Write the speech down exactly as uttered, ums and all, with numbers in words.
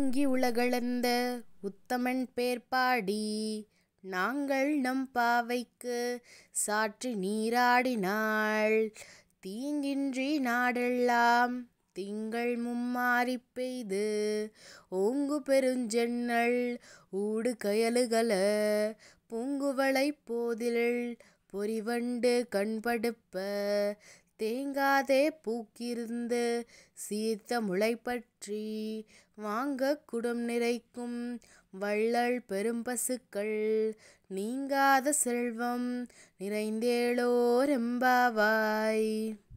ஓங்கி உலகளந்த உத்தமன் பேர் பாடி நாங்கள் நம் பாவைக்கு சாற்றி நீராடினாள். தீங்கின்றி நாடெல்லாம் திங்கள் மும்மாரி பெய்து ஓங்கு பெருஞ்சென்னல் ஊடு கயலுகல பூங்குவளை போதில் பொறிவண்டு கண்படுப்ப தேங்காதே பூக்கிருந்து சீர்த்த முளைப்பற்றி வாங்க குடம் நிறைக்கும் வள்ளல் பெரும்பசுக்கள் நீங்காத செல்வம் நிறைந்தேளோர் எம்பாவாய்.